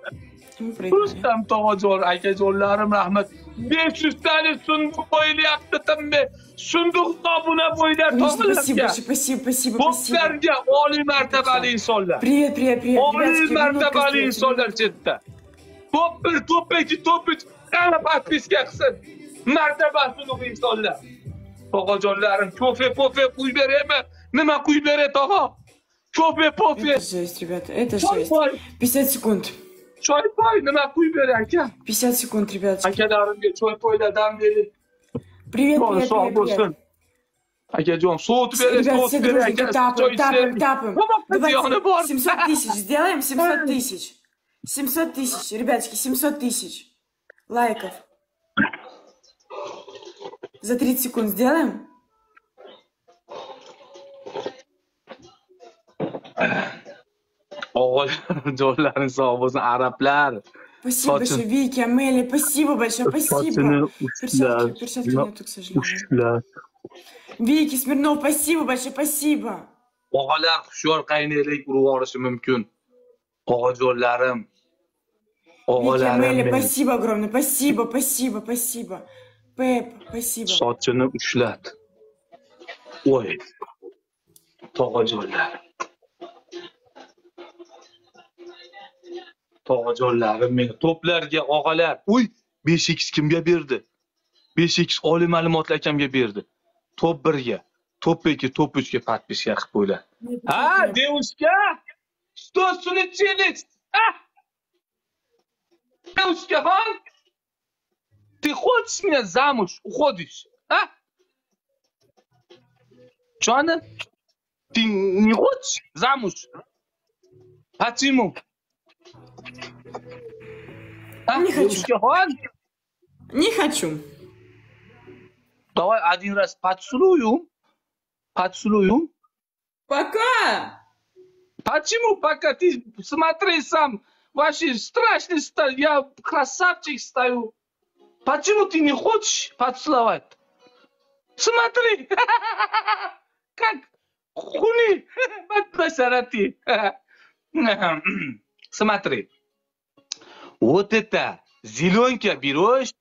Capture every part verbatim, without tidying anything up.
Rustam tog'ajon, akajonlarim rahmat. besh yuz tane sunduq qo'yilyapti timmi. Sunduq tobuna bo'ylab Спасибо, topilyapti. спасибо, спасибо, спасибо. Boblarga oliy martabali insonlar. Привет, привет, привет. Oliy martabali insonlar chetda. Top bir, top ikki, top uch. Qani podpiska qilsin. Martabasi ulug' insonlar. Tog'ajonlarim, kofe, pofe qo'yib beraymi? Nima qo'yib beray tog'a? Kofe, pofe. Это жесть, ребята, это жесть. пятьдесят секунд. Choy poy nima qo'yib beray aka? пятьдесят секунд, ребятки. Akalarimga choy poylardan bering. Привет, привет, привет, привет. Akajon, sovutib beray, Ребят, все sovutib beray. дружненько тапаем, тапаем, тапаем. Давайте семьсот тысяч сделаем, семьсот тысяч. семьсот тысяч, ребятки, семьсот тысяч лайков. За тридцать секунд сделаем? O'g'illarning sog' bo'lsin, arablar. Спасибо большое, Вики, Амелия, спасибо большое, спасибо. Перчатки, перчатки нету, к сожалению. Вики, Смирнов, спасибо большое, спасибо. Og'alar hushyor qaynaylik urib olishi mumkin. Og'ajonlarim. Вики, Амелия, спасибо огромное, спасибо, спасибо, спасибо. Пеп, спасибо. Sochini ushlat. Voy. Tog'ajonlar. Tog'ajonlarim meni to'plarga og'alar. Uy, besh x kimga berdi? besh x oliy ma'lumotli akamga berdi. Top birga, top ikki, top uchga podpiska qilib qo'ylar. Ha, девушка, что случилось? А? Девушка, хан? Ты хочешь меня замуж? Уходишь? А? Что она? Ты не хочешь замуж? Почему? А? Не хочу. Не хочу. Давай один раз поцелуем. Поцелуем. Пока. Почему пока? Ты смотри сам. Вообще страшный стал. Я красавчик стою. Почему ты не хочешь поцеловать? Смотри. Как хули. Басарати. Смотри. Вот это зеленка берешь.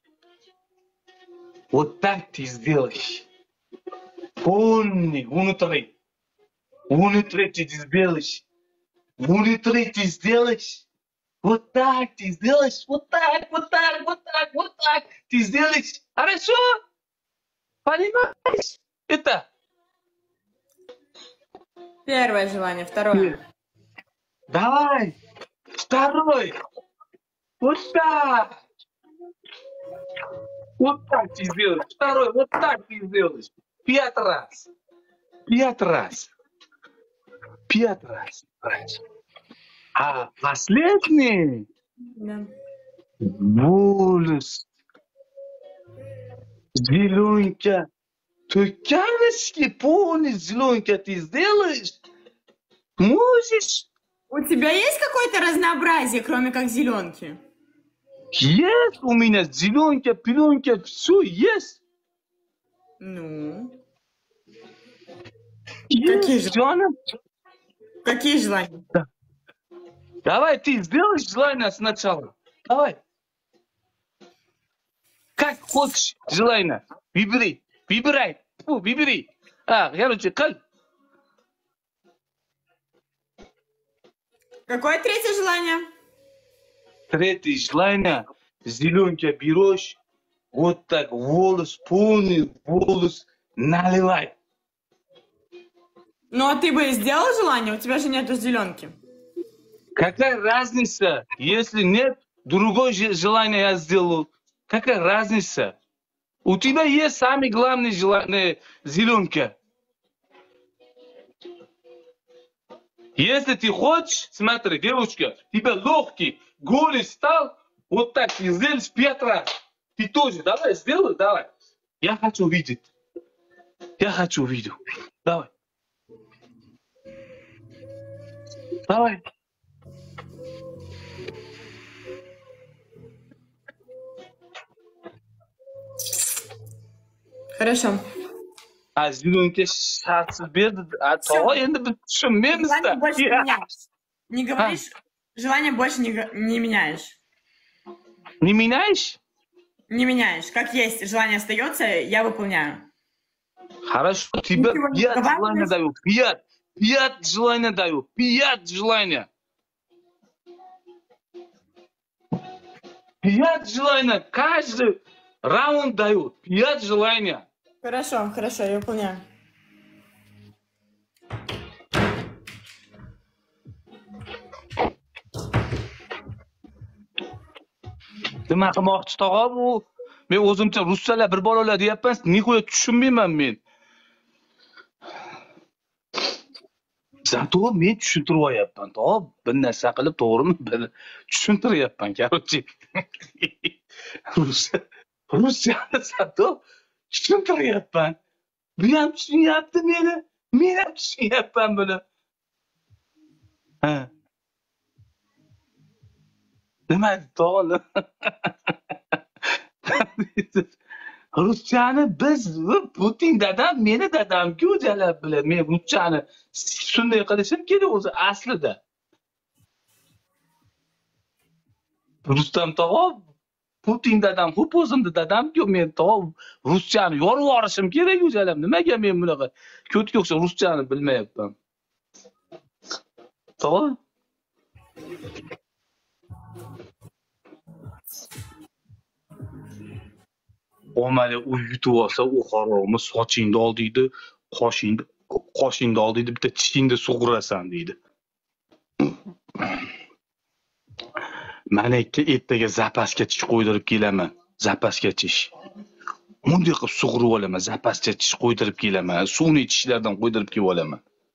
Вот так ты сделаешь. Полный, внутри. Внутри ты сделаешь. Внутри ты сделаешь. Вот так ты сделаешь. Вот так, вот так, вот так, вот так. Ты сделаешь. Хорошо? Понимаешь? Это. Первое желание, второе. Давай. Второй. Вот так. Вот так ты сделаешь. Второй, вот так ты сделаешь. Пять раз. Пять раз. Пять раз. А последний. Да. Волос. Зеленка. Туканочки полный зеленка ты сделаешь. Можешь. У тебя есть какое-то разнообразие, кроме как зеленки? Есть у меня зеленка, пеленка, все есть. Ну? Есть. Какие желания? Что? Какие желания? Да. Давай, ты сделаешь желание сначала. Давай. Как хочешь желание. Выбери. Выбирай. Фу, выбери. А, короче, как? Какое третье желание? Третье желание. Зеленка берешь. Вот так волос, полный волос наливай. Ну, а ты бы сделал желание? У тебя же нету зеленки. Какая разница? Если нет, другое желание я сделаю. Какая разница? У тебя есть самое главное желание зеленка. Если ты хочешь, смотри, девушка, тебя легкий, голый стал, вот так ты сделаешь пять раз. Ты тоже, давай, сделай, давай. Я хочу видеть. Я хочу видеть. Давай. Давай. Хорошо. А зеленка шансы берді, а то енді біз түсінмейміз да. Не говоришь желание больше не, не меняешь. Не меняешь? Не меняешь. Как есть, желание остается, я выполняю. Хорошо, тебе пять желаний даю. Пять. Пять желаний даю. Пять желаний. Пять желаний. Каждый раунд дают. Пять желаний. Хорошо, хорошо, я выполняю. Nima qilmoqchi tog'a bu? Men o'zimcha ruschalar bir balolar deyapman, nihoyat tushunmayman men. Zato men tushuntirib oyapman, tog'a. Bir narsa qilib to'g'rimi? Bir tushuntiryapman, короче. Ruscha, ruscha zato tushuntiryapman. Bu ham tushunyapti meni. Men ham tushunyapman buni. Ha. Nima tog'a? Ruschani biz Putin dadam, meni dadam-ku jalab bilan. Men ruschani shunday qilishim kerak o'zi aslida. Rustam tog'a, Putin dadam, xo'p o'zimni dadam-ku, men tog'a ruschani yorib yuborishim kerak-ku jalab. Nimaga men bunaqa ko'tga o'xshab ruschani bilmayapman? Tog'a omali u yutib olsa, u qorong'i sochingni ol deydi, qoshingni qoshingni ol deydi, bitta tishingni sug'urasan deydi. Mana ikki ertaga zapaska tish qo'ydirib kelaman. Zapaska tish. Bunday qilib sug'urib olaman, zapaska tish qo'ydirib kelaman. Suvni tishlardan qo'ydirib kelib olaman.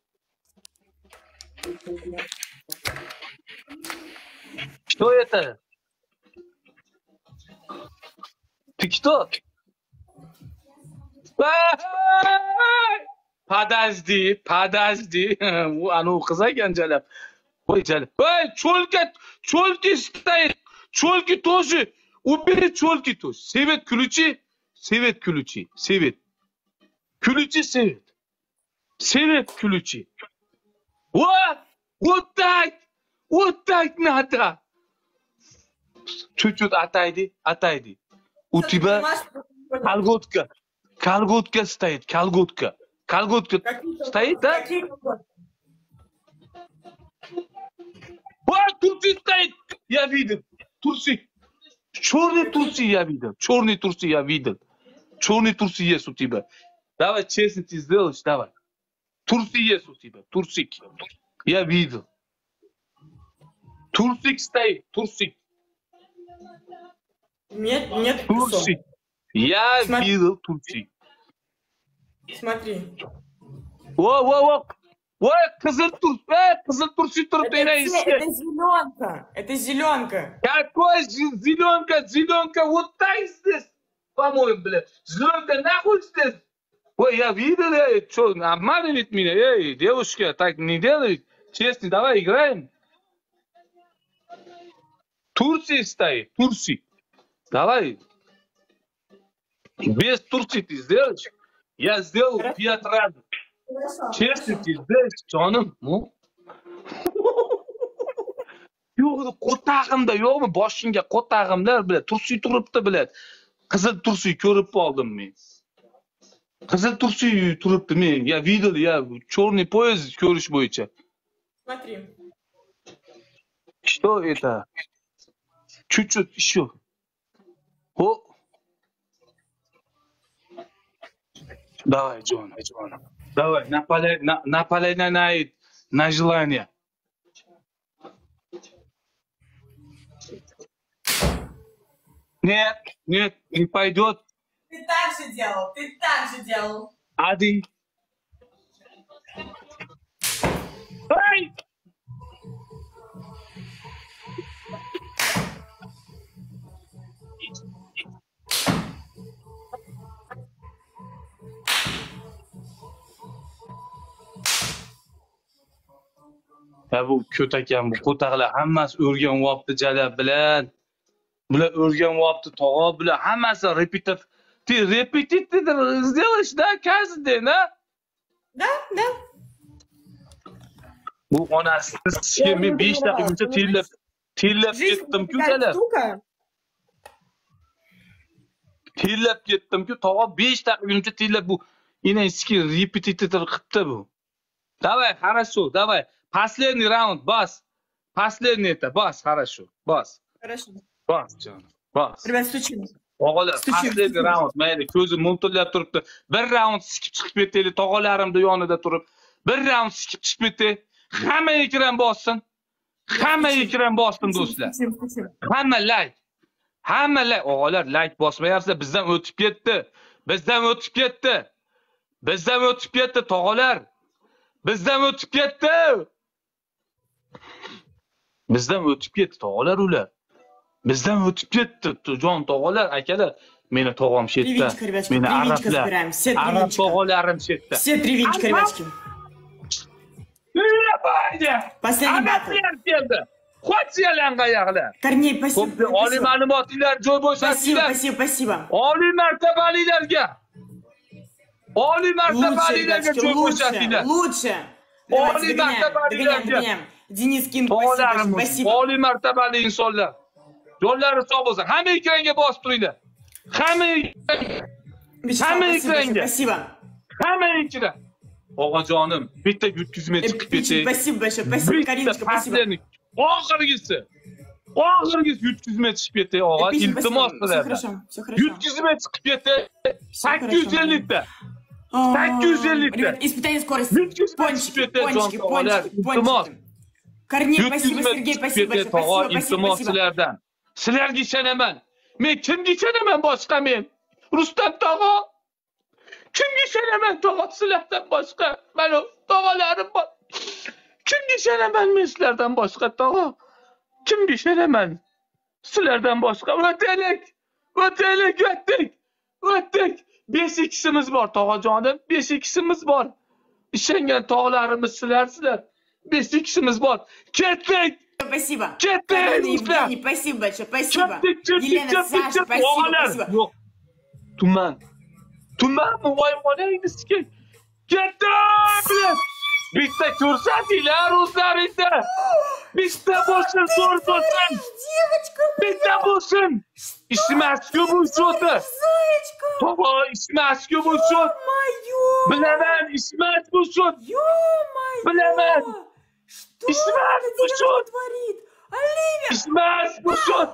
Что это? TikTok. Подожди, подожди. Bu anu qiz ekan jalab. Voy jalab. Voy, cho'lka, cho'lki стоит. Cho'lki тоже. Убери cho'lki тоже. Свет включи. Свет включи. Свет. Включи свет. Свет включи. Вот, вот так. Вот так надо. Чуть-чуть отойди, отойди. У тебя колготка. Колготка стоит, колготка. Колготка стоит, да? Вот Турси стоит, я видел. Турси. Черный Турси я видел. Черный Турси я видел. Черный Турси есть у тебя. Давай честно ты сделаешь, давай. Турси есть у тебя, Турсик. Я видел. Турсик стоит, Турсик. Нет, нет. Турсик. Я Смотри. видел Турсик. Смотри. Во, во, во. Ой, кызыл турс, э, кызыл турси турт, это, это зеленка, это зеленка. Какой зеленка, зеленка, вот так здесь, по-моему, блядь. Зеленка нахуй здесь. Ой, я видел, эй, что, обманывает меня, эй, девушка, так не делай, честно, давай играем. Турция стоит, Турция. Давай. Без Турции ты сделаешь? Я сделал пять раз. Честно ты сделаешь, canım. Yo'q, qo'tag'imda yo'qmi? Boshingga qo'tag'imlar bilan Tursi turibdi bilan. Qizil Tursi ko'rib qoldim men. Qizil Tursi turibdi men. Ya video, ya черный поезд ko'rish bo'yicha. Смотри. Что это? Чуть-чуть еще. О. Давай, Джон, Джон. Давай, нападай, на, нападай на, на, на желание. Нет, нет, не пойдет. Ты так же делал, ты так же делал. Один. Ай! Ya bu ko'takan, bu qo'taqlar hammasi o'rganyapti jalab bilan. Bular o'rganyapti tog'a bilan, hammasi repetitiv. Ты репетитор сделаешь, да, каждый день, да? Да, да. Bu onasiz men besh daqiqacha terlab terlab ketdim-ku talar. Terlab ketdim-ku, tog'a besh daqiqacha terlab bu inanskiy repetitor qilibdi bu. Давай, хорошо, давай. Последний раунд, бas. Последний это, бas, хорошо. Bas. Хорошо. Bas, canım. Bas. Rебят, стучим. O'g'illar, последний раунд, mayli, ko'zim mo'ltillab turibdi. Bir raund sikib chiqib ketaylik, tog'alarimda yonida turib. Bir raund sikib chiqib ketay. Hamma ekran bossin. Hamma ekran bossin do'stlar. Hamma like. Hamma like, o'g'illar, like bosmayapsiz, bizdan o'tib ketdi. Bizdan o'tib ketdi. Bizdan o'tib ketdi, tog'alar. Bizdan o'tib ketdi. Bizdan o'tib ketdi, tog'alar ular. Bizdan o'tib ketdi, jon tog'alar, akalar. Meni tog'am shetda. Meni arablar. Arab tog'alarim shetda. Все привитчика, ребятки. Последний батл. Qo'chyalan qayoqlar. Корней, спасибо. Oliy ma'lumotlar joy Спасибо, bo'shatinglar. спасибо, спасибо. Oliy martabalilarga. Oliy martabalilarga joy bo'shatinglar. Лучше. Oliy martabalilarga. Денис Кин, спасибо. Oliy martabali insonlar. Yo'llari sog' bo'lsin. Hamma ekranga bosib turinglar. Hamma Hamma ekranga. Спасибо. Hamma ekran. Og'ajonim, bitta yutkizma chiqib ketay. Спасибо большое. Спасибо, Кариночка, спасибо. Oxirgisi. Oxirgisi yutkizma chiqib ketay, og'a. Iltimos qilaman. Yutkizma chiqib ketay. sakkiz yuz ellik ta. sakkiz yuz ellik ta. Испытание скорости. Пончики, пончики, пончики, пончики. Корней, спасибо, Сергей, спасибо большое. Спасибо, спасибо. Sizlarga ishonaman. Men kimga ishonaman boshqa men? Rustam tog'a. Kimga ishonaman tog'a sizlardan boshqa? Mana tog'alarim bor. Kimga ishonaman men sizlardan boshqa tog'a? Kimga ishonaman? Sizlardan boshqa. O'taylik. O'taylik, o'tdik. O'tdik. besh ikkisimiz bor tog'ajonim. besh ikkisimiz bor. Ishongan tog'larimiz sizlarsizlar. besh ikkisimiz bor. Ketdik. Спасибо. Ketdik. Спасибо большое. Спасибо. Елена, Саша, спасибо. Yo'q. Tuman. Tuman voy onangni sikay. Ketdik. Bitta ko'rsatinglar o'zlaringda. Bitta bo'lsin, zo'r bo'lsin. Bitta bo'lsin. Ishmasku bu shoti. To'g'ri, ishmasku bu shot. Bilaman, ishmas bu shot. Bilaman. Ishmas bu shot. Ishmas bu shot.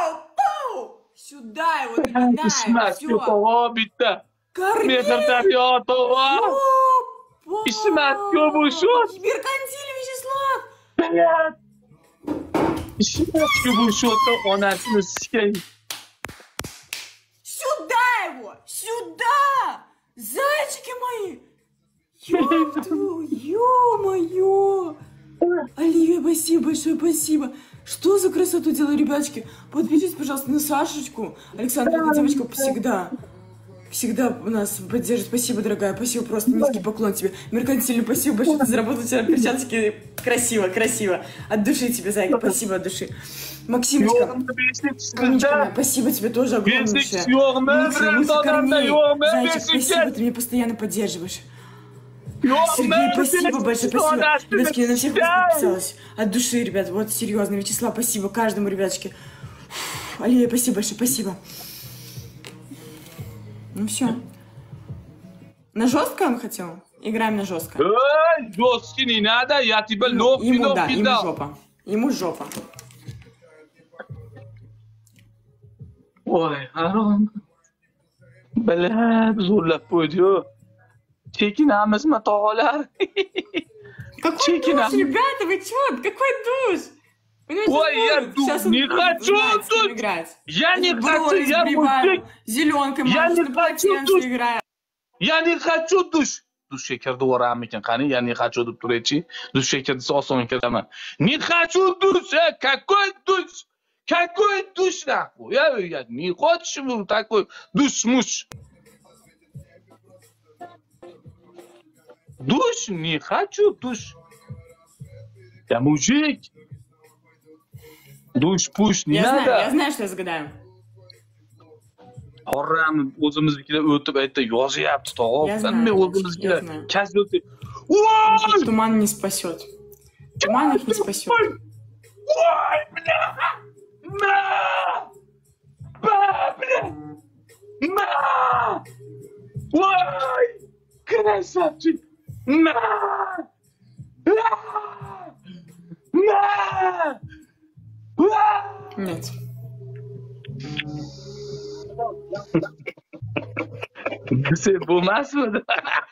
Сюда его кидай. Ishmasku to'g'ri bitta. Mehrdaryo to'g'ri. Ishmasku bu shot. Меркантиль Вячеслав. Блядь. Ishmasku bu shotni onasini sikay. Сюда его! Сюда! Зайчики мои! Ё-твою, ё-моё! Оливия, спасибо большое, спасибо. Что за красоту делаю, ребяточки? Подпишитесь, пожалуйста, на Сашечку. Александра, эта девочка всегда, всегда нас поддержит. Спасибо, дорогая, спасибо, просто низкий поклон тебе. Меркантильный, спасибо большое, ты заработал вчера перчатки. Красиво, красиво. От души тебе, зайка, спасибо от души. Максимочка, Конечка, спасибо тебе тоже огромнейшее. Лучше, лучше Корней. Зайчик, спасибо, ты меня постоянно поддерживаешь. Сергей, спасибо большое, спасибо. Ребятки, я на всех вас подписалась. От души, ребят, вот серьезно. Вячеслав, спасибо каждому, ребяточки. Оливия, спасибо большое, спасибо. Ну все. На жестко он хотел? Играем на жестко. Эй, жесткий не надо, я тебя ловкий, ему, ловкий да, дал. Ему жопа. Ему жопа. Ой, Арон. Блядь, zo'rlab qo'ydi-yu. Chekinamizmi, tog'alar? Какой душ, ребята, вы чё? Какой душ? Ой, я душ, не хочу тут. Я не хочу, я мужик. Зеленкой, я не хочу душ. Играю. Я не хочу душ. Dushga kirdi o'ram ekan, qani, я не хочу deb turaychi. Dushga kirdi, oson kiraman. Не хочу душ, какой душ? Какой душ нахуй? Я, я не хочу такой душ-муш. Душ, не хочу душ. Я мужик. Душ-пуш не я надо. Знаю, я знаю, что я загадаю. Horram o'zimiznikilar o'tib aytdi, yozyapti tog'a. Men o'zimiznikilar kasb o'tib. Туман не спасет. Туман их не спасет. Ой, бля! На! Ба, бля! На! Ой! Красавчик! На! На! На! На! Нет. Ты булмас mı?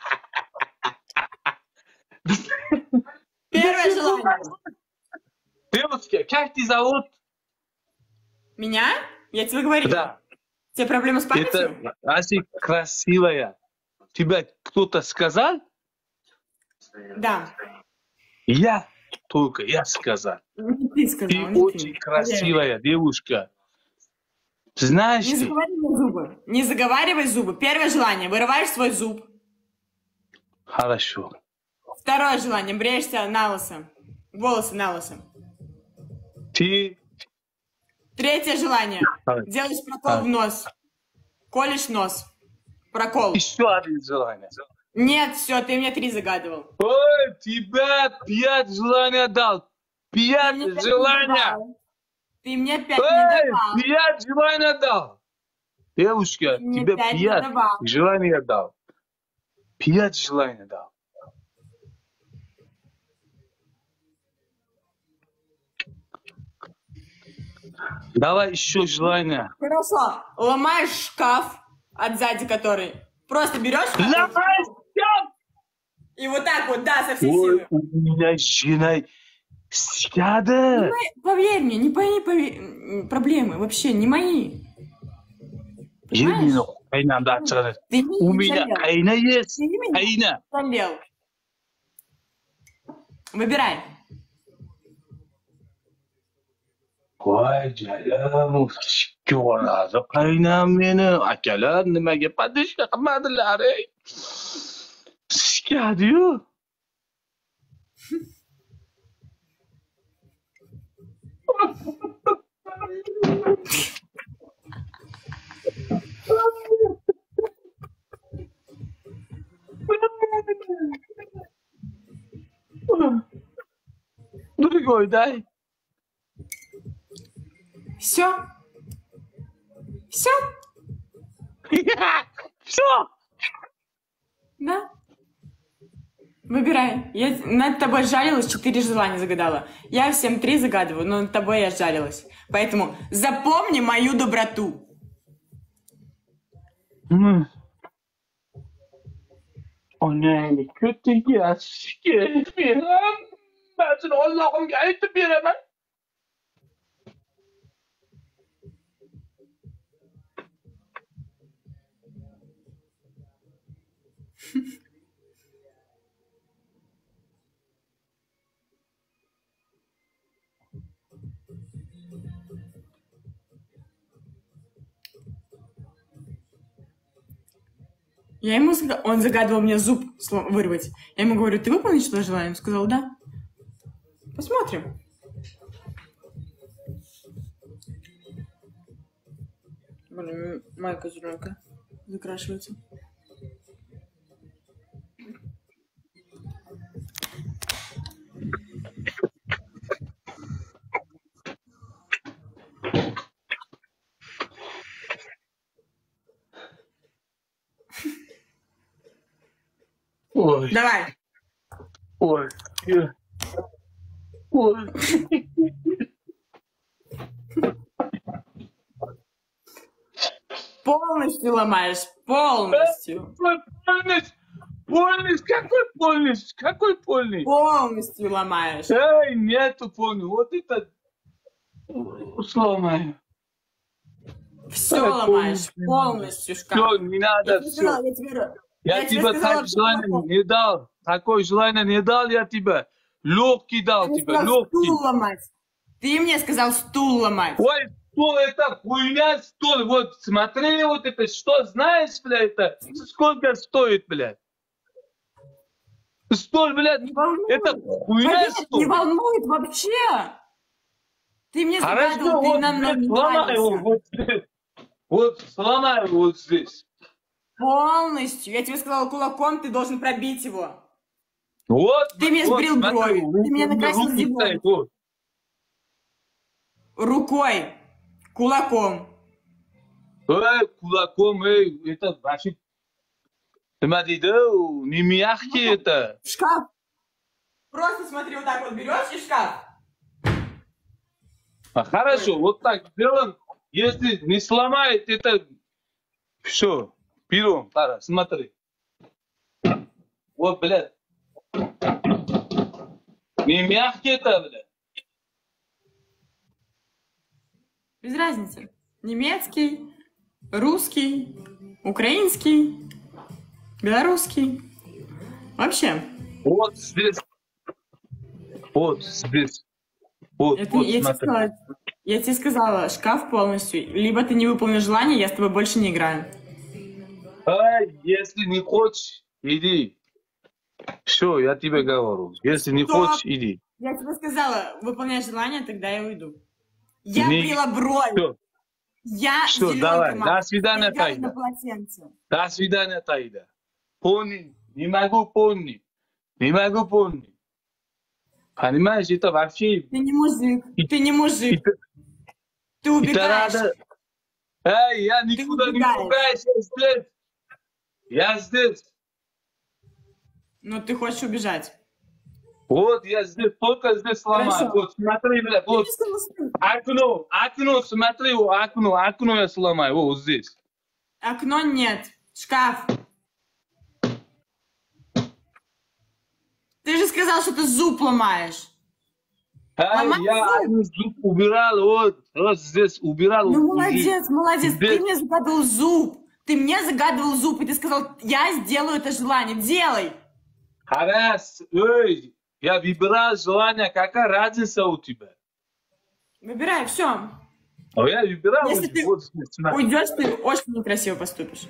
Первое желание. Девушка, как тебя зовут? Меня? Я тебе говорила. Да. У тебя проблемы с памятью? Это Аси красивая. Тебя кто-то сказал? Да. Я только я сказал. Не ты сказал, Ты не очень ты. красивая девушка. Знаешь Не ты? заговаривай зубы. Не заговаривай зубы. Первое желание. Вырываешь свой зуб. Хорошо. Второе желание. Бреешься на лысо. Волосы на лысо. Ты... Третье желание. Давай. Делаешь прокол Давай. в нос. Колешь нос. Прокол. Еще одно желание. Нет, все, ты мне три загадывал. Ой, тебя пять желаний дал. Ты Пять мне пять не желаний. давал. Ты мне пять не Эй, давал. пять желаний дал. Девушка, Ты мне тебе пять не пять давал. желаний дал. Пять желаний дал. Давай еще желание. Хорошо. Ломаешь шкаф, отсзади который. Просто берешь Ломай шкаф! и вот так вот, да, со всей Ой, силы. у меня жена сяда. Ну, поверь мне, не мои пове- проблемы, вообще не мои. Елена, кайна да çıkarır. Ты не У меня жалел. кайна есть. Ты не меня Кайна. жалел. Выбирай. Voy canım, ko'radi qaynam meni. Akalar nimaga padishka qilmadilar? ey? Sikadi-yu. Другой дай. Все? Все? Все. Да? Выбирай. Я над тобой жалилась, четыре желания загадала. Я всем три загадываю, но над тобой я жалилась. Поэтому запомни мою доброту. Onayni kötüge sikeyim. Ben seni Allah'ım aytib beraman. Я ему зага- Он загадывал мне зуб сло- вырвать. Я ему говорю, ты выполнишь что желание? Он сказал, да. Посмотрим. Блин, майка зеленка закрашивается. Ой, Давай. ой, э, ой. Полностью ломаешь. Полностью. Ой, Полностью, полностью, какой полностью, какой полный? Полностью ломаешь. Эй, нету полный, вот это сломаю. Все Ой, ломаешь. полностью. Полностью шкаф. Все, не надо, Я тебе все. сказала, я тебе... Я, я тебе тебе сказала, так что желание такое. не дал. Такое желание не дал я тебе. Легкий дал Ты мне тебе, сказал легкий. стул ломать. Ты мне сказал стул ломать. Ой, стол, это хуйня, стол. Вот смотри, вот это, что знаешь, блядь, это? Сколько стоит, блядь? Стол, блядь, Не волнует. это хуйня, Поверь, стол. не волнует вообще. Ты мне Хорошо, загадывал, ты вот нам здесь сломай его, нравился. вот здесь. Вот сломай его вот здесь. Полностью. Я тебе сказала, кулаком ты должен пробить его. Вот, Ты мне вот, сбрил смотри, брови. у- Ты меня у- накрасил руки зеленым. стоят, вот. Рукой. Кулаком. Эй, кулаком, эй, это вообще... Nima deydi? u? Nima yaxki это? В шкаф. Просто смотри, вот так вот берешь и шкаф. А, хорошо, вот так сделаем. Если не сломает, это все. Берем, Тара, смотри. Вот, блядь. Не мягкий это, блядь. Без разницы. Немецкий, русский, украинский, белорусский. Вообще. Вот здесь. Вот здесь. Вот, Это, вот, я, тебе смотри. сказала, я тебе сказала, шкаф полностью. Либо ты не выполнишь желание, я с тобой больше не играю. А если не хочешь, иди. Все, я тебе говорю. Если не Стоп! хочешь, иди. Я тебе сказала, выполняй желание, тогда я уйду. Я Не- брила бровь. Все, Я все, зеленкой давай. мазала. До свидания, Я играю Таида. на полотенце. До свидания, Таида. Помни, не могу помнить. Не могу помнить. Понимаешь, это вообще... Ты не мужик. Ты не мужик. Это, Ты это убегаешь. надо... Эй, я никуда не убегаешь. убегаю, я здесь. Я здесь. Но ты хочешь убежать. Вот, я здесь, только здесь сломаю. Хорошо. Вот, смотри, блядь, Ты вот. не слышишь? Окно, окно, смотри, о, окно, окно я сломаю, вот здесь. Окно нет. Шкаф. Ты же сказал, что ты зуб ломаешь. Эй, Ломай я зуб. один зуб убирал, вот, вот здесь убирал. Ну, вот, молодец, молодец. здесь. Ты мне загадывал зуб. Ты мне загадывал зуб, и ты сказал, я сделаю это желание. Делай. Харас, эй, я выбирал желание, какая разница у тебя? Выбирай, все. А я выбирал Если уже, ты вот здесь, смотри. уйдешь, ты очень некрасиво поступишь.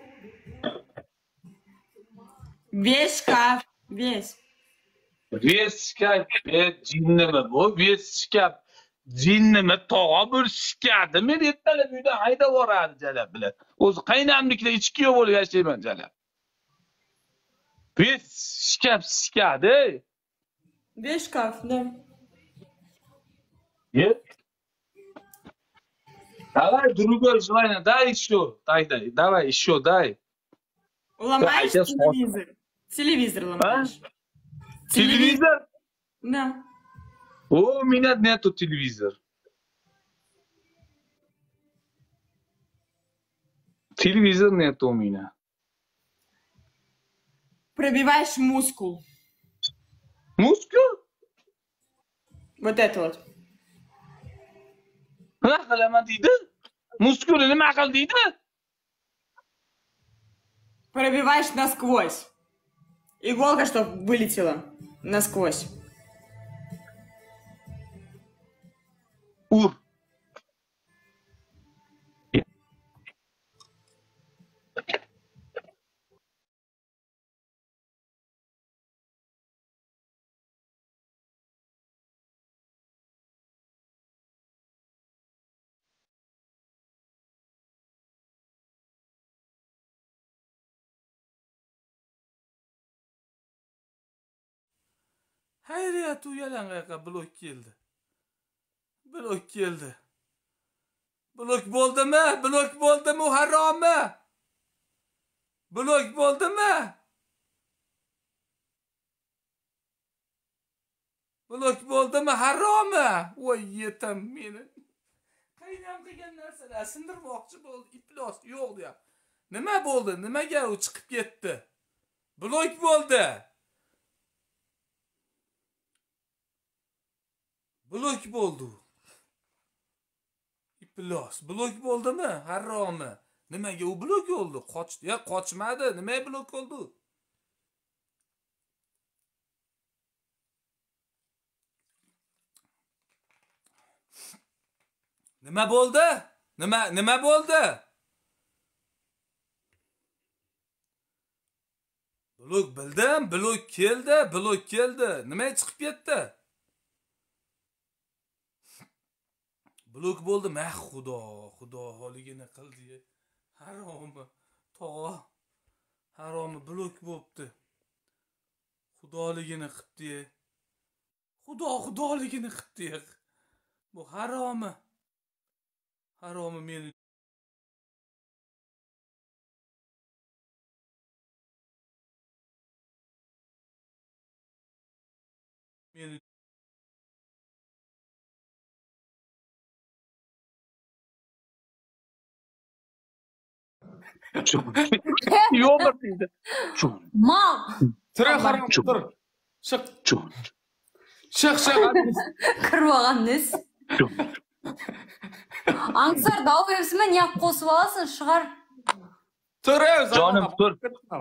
Весь шкаф. Весь. Весь шкаф, э, jinniman, o весь шкаф, jinnimi, tog'a bir shkadi. Men ertalab uydan haydab yuboradi, jalab bilan. O'zi qaynamnikida ichki kuyov bo'lib yashayman, jalab. Весь шкаф shkadi. Весь шкаф, да. Нет? Давай другое желание, дай еще, дай, дай, давай еще, дай. Ломаешь Да, я телевизор. Телевизор ломаешь. Телевизор? Да. О, у меня нету телевизора. Телевизор нету у меня. Пробиваешь мускул. Мускул? Вот это вот. Nima qilaman deydi? Muskul nima qil deydi? Пробиваешь насквозь. Иголка, чтоб вылетела насквозь. Ur. Hayriyat u yalangoyoqqa blok keldi. Blok keldi. Blok bo'ldimi? Blok bo'ldimi u haromi? Blok bo'ldimi? Blok bo'ldimi haromi? Voy yetim meni. Qaynam qilgan narsalar sindirmoqchi bo'ldi. Iflos yo'q deyapti. Nima bo'ldi? Nimaga u chiqib ketdi? Blok bo'ldi. Blok bo'ldi. Iflos. Blok bo'ldimi? Haromi. Nimaga u blok bo'ldi? Qochdi. Ya qochmadi. Nimaga blok bo'ldi? Nima bo'ldi? Nima nima bo'ldi? Blok bildim, blok keldi, blok keldi. Nimaga chiqib ketdi? Blok bo'ldi. Mah xudo, xudo holigini qildi. Haromi, tog'a. Haromi blok bo'libdi. Xudoligini qipti. Xudo xudoligini qipti. Bu haromi. Haromi meni. Meni Yo'q deydi. Mal. Tura harom tur. Chiq. Chiq, chiq. Kirib olgansiz. Ansar dav bersinmi, niyat qo'sib olasin, shiqar. Tura, Jonim tur.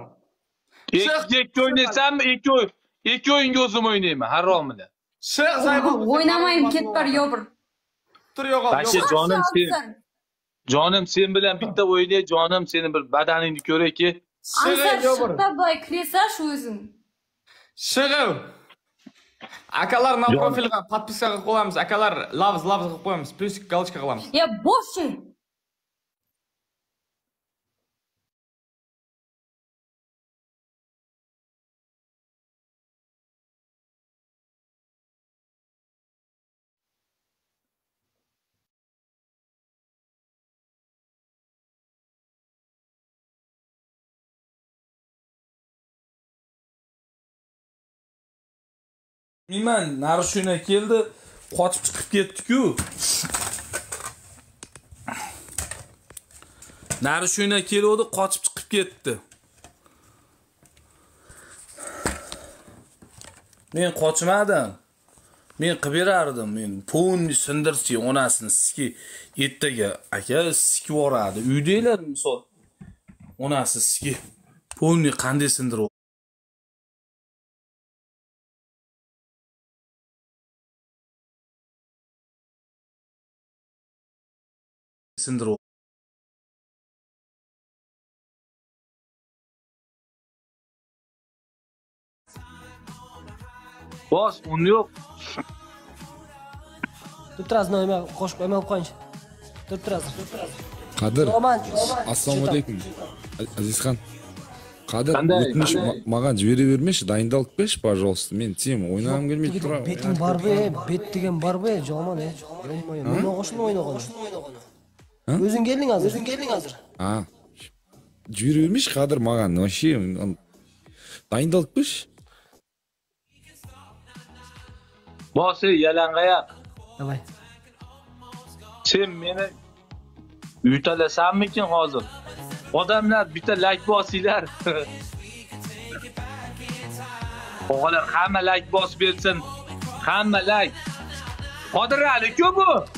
Ikki o'ynaysanmi? Ikki o'yin. Ikki o'yinga o'zim o'ynayman, haromini. Chiq, Zaybol. O'ynamayman, ket bar, yo bir. Tur yo'q. Bashi jonim sen. Jonim sen bilan bitta o'ynay, jonim seni bir badaningni ko'rayki. Ansar shiqda boy kiresa shu o'zing. Shiqib. Akalar nav profilga подписка qilib qo'yamiz. Akalar lavz lavz qilib qo'yamiz. Plyusik галочка qilamiz. Ya bosh. Bilman, Narushina keldi, qochib chiqib ketdi-ku. Narushina keldi, qochib chiqib ketdi. Men qochmadim. Men qilib berardim, men ponni sindirchi onasini siki ertaga aka siki boradi. Uydalar misol onasi siki ponni qanday sindirib sindirib Boss, uni yo'q. Turtiraz nima qo'shib qo'ymay qo'ying. Turtiraz. Qadir. Assalomu alaykum. Azizxon. Qadir, o'tmish menga jiberavermish, dayndalib berish, пожалуйста. Men tim o'ynagim kelmaydi turib. Beting bormi? Bet degan bormi? Jomon, e. Nima qo'shilib o'ynagan? O'zing kelding hozir. O'zing kelding hozir. Ha. Jiberavermish Qadir menga, вообще dayndalib berish. Boss, yalang'oyoq. Davay. Sen meni uytalasanmikin hozir? Odamlar bitta like bosinglar. O'g'illar hamma like bosib bersin. Hamma like. Qodir Ali-ku bu.